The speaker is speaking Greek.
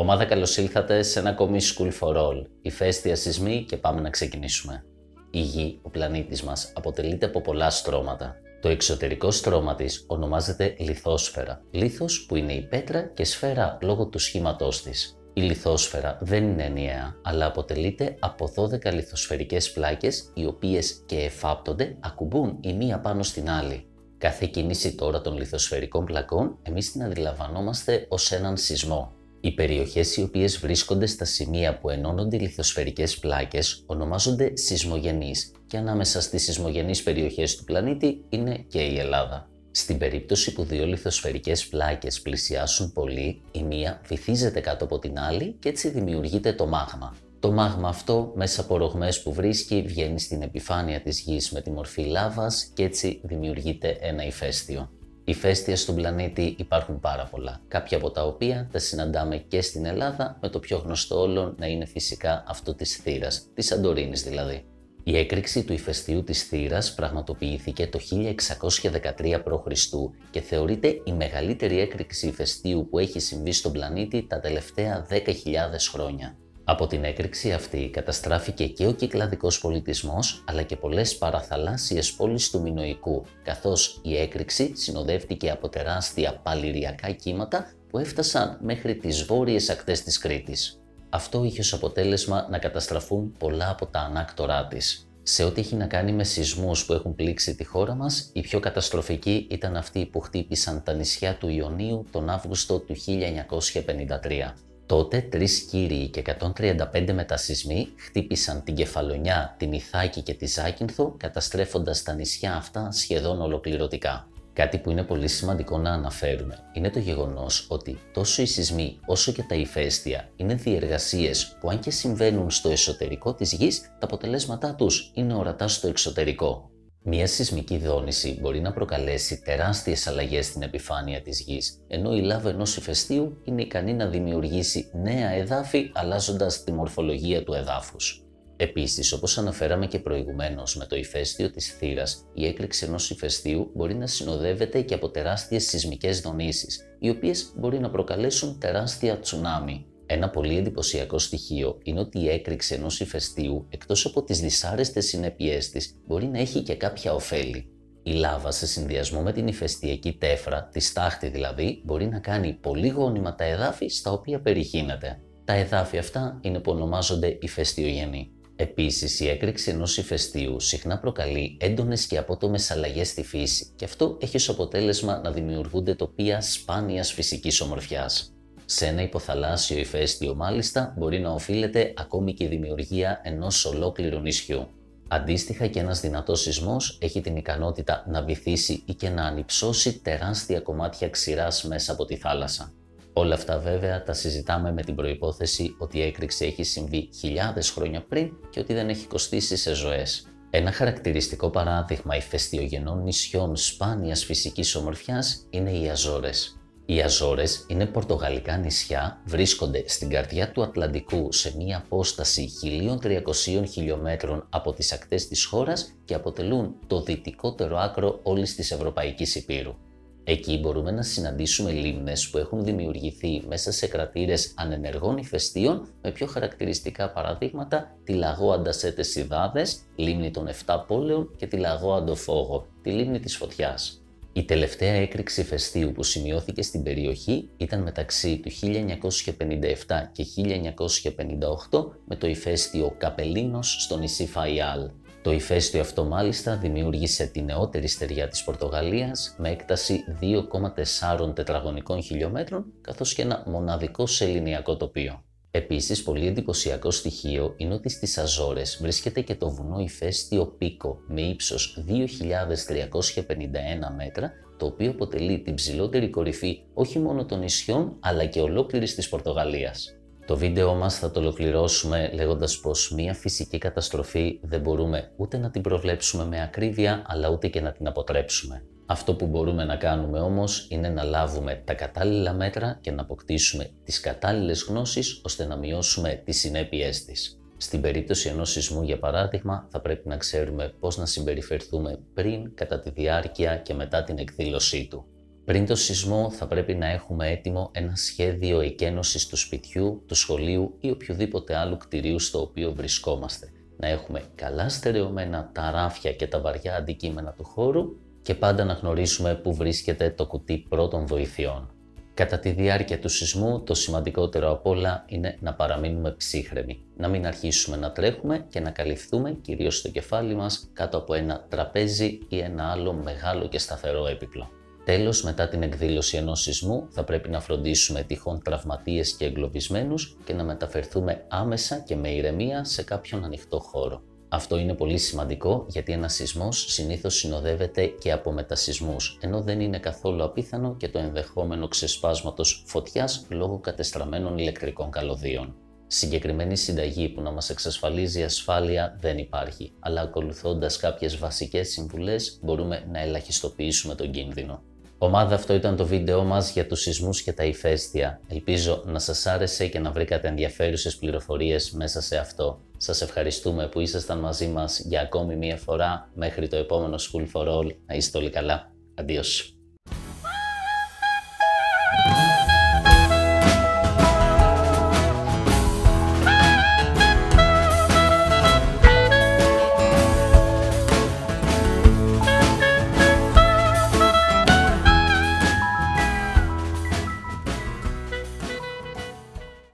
Ομάδα, καλώς ήλθατε σε ένα ακόμη School for All. Ηφαίστεια, σεισμοί και πάμε να ξεκινήσουμε. Η Γη, ο πλανήτης μας, αποτελείται από πολλά στρώματα. Το εξωτερικό στρώμα της ονομάζεται λιθόσφαιρα. Λίθος που είναι η πέτρα και σφαίρα λόγω του σχήματός της. Η λιθόσφαιρα δεν είναι ενιαία, αλλά αποτελείται από 12 λιθοσφαιρικές πλάκες, οι οποίες και εφάπτονται, ακουμπούν η μία πάνω στην άλλη. Κάθε κίνηση τώρα των λιθοσφαιρικών πλακών εμείς την αντιλαμβανόμαστε ως έναν σεισμό. Οι περιοχές οι οποίες βρίσκονται στα σημεία που ενώνονται οι λιθοσφαιρικές πλάκες ονομάζονται σεισμογενείς και ανάμεσα στις σεισμογενείς περιοχές του πλανήτη είναι και η Ελλάδα. Στην περίπτωση που δύο λιθοσφαιρικές πλάκες πλησιάσουν πολύ, η μία βυθίζεται κάτω από την άλλη και έτσι δημιουργείται το μάγμα. Το μάγμα αυτό μέσα από ρογμές που βρίσκει βγαίνει στην επιφάνεια της Γης με τη μορφή λάβας και έτσι δημιουργείται ένα ηφαίστειο. Ηφαίστεια στον πλανήτη υπάρχουν πάρα πολλά, κάποια από τα οποία τα συναντάμε και στην Ελλάδα, με το πιο γνωστό όλων να είναι φυσικά αυτό της Θήρας, της Σαντορίνης δηλαδή. Η έκρηξη του ηφαιστείου της Θήρας πραγματοποιήθηκε το 1613 π.Χ. και θεωρείται η μεγαλύτερη έκρηξη ηφαιστείου που έχει συμβεί στον πλανήτη τα τελευταία 10.000 χρόνια. Από την έκρηξη αυτή καταστράφηκε και ο κυκλαδικός πολιτισμός, αλλά και πολλές παραθαλάσσιες πόλεις του Μινωικού, καθώς η έκρηξη συνοδεύτηκε από τεράστια παλιριακά κύματα που έφτασαν μέχρι τις βόρειες ακτές της Κρήτης. Αυτό είχε ως αποτέλεσμα να καταστραφούν πολλά από τα ανάκτορά της. Σε ό,τι έχει να κάνει με σεισμούς που έχουν πλήξει τη χώρα μας, οι πιο καταστροφικοί ήταν αυτοί που χτύπησαν τα νησιά του Ιωνίου τον Αύγουστο του 1953. Τότε 3 Κύριοι και 135 μετασεισμοί χτύπησαν την Κεφαλονιά, την Ιθάκη και τη Ζάκυνθο, καταστρέφοντας τα νησιά αυτά σχεδόν ολοκληρωτικά. Κάτι που είναι πολύ σημαντικό να αναφέρουμε είναι το γεγονός ότι τόσο οι σεισμοί όσο και τα ηφαίστεια είναι διεργασίες που αν και συμβαίνουν στο εσωτερικό της Γης, τα αποτελέσματά τους είναι ορατά στο εξωτερικό. Μια σεισμική δόνηση μπορεί να προκαλέσει τεράστιες αλλαγές στην επιφάνεια της Γης, ενώ η λάβα ενός ηφαιστείου είναι ικανή να δημιουργήσει νέα εδάφη αλλάζοντας τη μορφολογία του εδάφους. Επίσης, όπως αναφέραμε και προηγουμένως με το ηφαίστειο της Θήρας, η έκρηξη ενός ηφαιστείου μπορεί να συνοδεύεται και από τεράστιες σεισμικές δονήσεις, οι οποίες μπορεί να προκαλέσουν τεράστια τσουνάμι. Ένα πολύ εντυπωσιακό στοιχείο είναι ότι η έκρηξη ενός ηφαιστείου, εκτός από τις δυσάρεστες συνέπειές της, μπορεί να έχει και κάποια ωφέλη. Η λάβα σε συνδυασμό με την ηφαιστειακή τέφρα, τη στάχτη δηλαδή, μπορεί να κάνει πολύ γόνιμα τα εδάφη στα οποία περιχύνεται. Τα εδάφη αυτά είναι που ονομάζονται ηφαιστειογενή. Επίσης, η έκρηξη ενός ηφαιστείου συχνά προκαλεί έντονες και απότομες αλλαγές στη φύση και αυτό έχει ως αποτέλεσμα να δημιουργούνται τοπία σπάνιας φυσικής ομορφιάς. Σε ένα υποθαλάσσιο ηφαίστειο μάλιστα μπορεί να οφείλεται ακόμη και η δημιουργία ενός ολόκληρου νησιού. Αντίστοιχα και ένας δυνατός σεισμός έχει την ικανότητα να βυθίσει ή και να ανυψώσει τεράστια κομμάτια ξηράς μέσα από τη θάλασσα. Όλα αυτά βέβαια τα συζητάμε με την προϋπόθεση ότι η έκρηξη έχει συμβεί χιλιάδες χρόνια πριν και ότι δεν έχει κοστίσει σε ζωές. Ένα χαρακτηριστικό παράδειγμα ηφαιστειογενών νησιών σπάνιας φυσικής ομορφιάς είναι οι Αζόρες. Οι Αζόρες είναι πορτογαλικά νησιά, βρίσκονται στην καρδιά του Ατλαντικού σε μία απόσταση 1.300 χιλιόμετρων από τις ακτές της χώρας και αποτελούν το δυτικότερο άκρο όλης της Ευρωπαϊκής Ηπείρου. Εκεί μπορούμε να συναντήσουμε λίμνες που έχουν δημιουργηθεί μέσα σε κρατήρες ανενεργών ηφαιστείων με πιο χαρακτηριστικά παραδείγματα τη Λαγό Αντασέτες Ιδάδες, λίμνη των 7 πόλεων και τη Λαγό Αντοφόγο, τη λίμνη της Φωτιάς. Η τελευταία έκρηξη ηφαιστείου που σημειώθηκε στην περιοχή ήταν μεταξύ του 1957 και 1958 με το ηφαίστειο Καπελίνος στο νησί Φαϊάλ. Το ηφαίστειο αυτό μάλιστα δημιούργησε τη νεότερη στεριά της Πορτογαλίας με έκταση 2,4 τετραγωνικών χιλιόμετρων καθώς και ένα μοναδικό σεληνιακό τοπίο. Επίσης, πολύ εντυπωσιακό στοιχείο είναι ότι στις Αζόρες βρίσκεται και το βουνό ηφαίστειο Πίκο με ύψος 2.351 μέτρα, το οποίο αποτελεί την ψηλότερη κορυφή όχι μόνο των νησιών αλλά και ολόκληρης της Πορτογαλίας. Το βίντεο μας θα το ολοκληρώσουμε λέγοντας πως μία φυσική καταστροφή δεν μπορούμε ούτε να την προβλέψουμε με ακρίβεια αλλά ούτε και να την αποτρέψουμε. Αυτό που μπορούμε να κάνουμε όμως είναι να λάβουμε τα κατάλληλα μέτρα και να αποκτήσουμε τις κατάλληλες γνώσεις ώστε να μειώσουμε τις συνέπειές της. Στην περίπτωση ενός σεισμού, για παράδειγμα, θα πρέπει να ξέρουμε πώς να συμπεριφερθούμε πριν, κατά τη διάρκεια και μετά την εκδήλωσή του. Πριν το σεισμό θα πρέπει να έχουμε έτοιμο ένα σχέδιο εκένωσης του σπιτιού, του σχολείου ή οποιοδήποτε άλλου κτηρίου στο οποίο βρισκόμαστε. Να έχουμε καλά στερεωμένα τα ράφια και τα βαριά αντικείμενα του χώρου και πάντα να γνωρίσουμε πού βρίσκεται το κουτί πρώτων βοηθειών. Κατά τη διάρκεια του σεισμού, το σημαντικότερο απ' όλα είναι να παραμείνουμε ψύχρεμοι, να μην αρχίσουμε να τρέχουμε και να καλυφθούμε κυρίως στο κεφάλι μας κάτω από ένα τραπέζι ή ένα άλλο μεγάλο και σταθερό έπιπλο. Τέλος, μετά την εκδήλωση ενός σεισμού, θα πρέπει να φροντίσουμε τυχόν τραυματίες και εγκλωβισμένους και να μεταφερθούμε άμεσα και με ηρεμία σε κάποιον ανοιχτό χώρο. Αυτό είναι πολύ σημαντικό γιατί ένας σεισμός συνήθως συνοδεύεται και από μετασεισμούς, ενώ δεν είναι καθόλου απίθανο και το ενδεχόμενο ξεσπάσματος φωτιάς λόγω κατεστραμμένων ηλεκτρικών καλωδίων. Συγκεκριμένη συνταγή που να μας εξασφαλίζει ασφάλεια δεν υπάρχει, αλλά ακολουθώντας κάποιες βασικές συμβουλές μπορούμε να ελαχιστοποιήσουμε τον κίνδυνο. Ομάδα, αυτό ήταν το βίντεό μας για τους σεισμούς και τα ηφαίστεια. Ελπίζω να σας άρεσε και να βρήκατε ενδιαφέρουσες πληροφορίες μέσα σε αυτό. Σας ευχαριστούμε που ήσασταν μαζί μας για ακόμη μία φορά. Μέχρι το επόμενο School for All, να είστε όλοι καλά. Αντίος.